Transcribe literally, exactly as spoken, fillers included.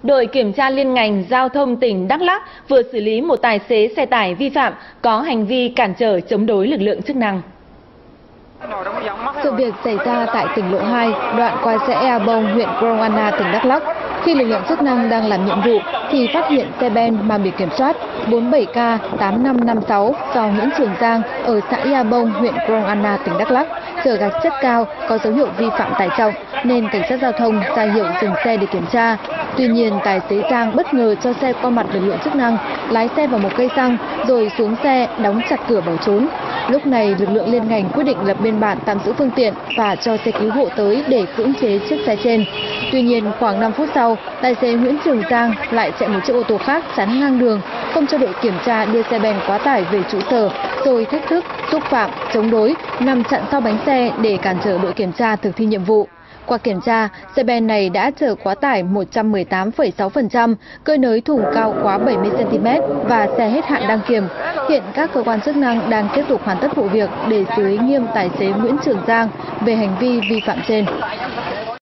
Đội kiểm tra liên ngành giao thông tỉnh Đắk Lắk vừa xử lý một tài xế xe tải vi phạm có hành vi cản trở chống đối lực lượng chức năng. Sự việc xảy ra tại tỉnh Lộ hai, đoạn qua xã Ea Bông, huyện Krông Anna, tỉnh Đắk Lắk. Khi lực lượng chức năng đang làm nhiệm vụ thì phát hiện xe ben mang biển kiểm soát bốn bảy K tám năm năm sáu do Nguyễn Trường Giang ở xã Ea Bông, huyện Krông Anna, tỉnh Đắk Lắk chở gạch chất cao có dấu hiệu vi phạm tải trọng nên cảnh sát giao thông ra hiệu dừng xe để kiểm tra. Tuy nhiên, tài xế Giang bất ngờ cho xe qua mặt lực lượng chức năng, lái xe vào một cây xăng rồi xuống xe đóng chặt cửa bỏ trốn. Lúc này, lực lượng liên ngành quyết định lập biên bản tạm giữ phương tiện và cho xe cứu hộ tới để cưỡng chế chiếc xe trên. Tuy nhiên, khoảng năm phút sau, tài xế Nguyễn Trường Giang lại chạy một chiếc ô tô khác chắn ngang đường, không cho đội kiểm tra đưa xe ben quá tải về trụ sở, rồi thách thức, xúc phạm, chống đối, nằm chặn sau bánh xe để cản trở đội kiểm tra thực thi nhiệm vụ. Qua kiểm tra, xe ben này đã chở quá tải một trăm mười tám phẩy sáu phần trăm, cơi nới thùng cao quá bảy mươi xăng ti mét và xe hết hạn đăng kiểm. Hiện các cơ quan chức năng đang tiếp tục hoàn tất vụ việc để xử lý nghiêm tài xế Nguyễn Trường Giang về hành vi vi phạm trên.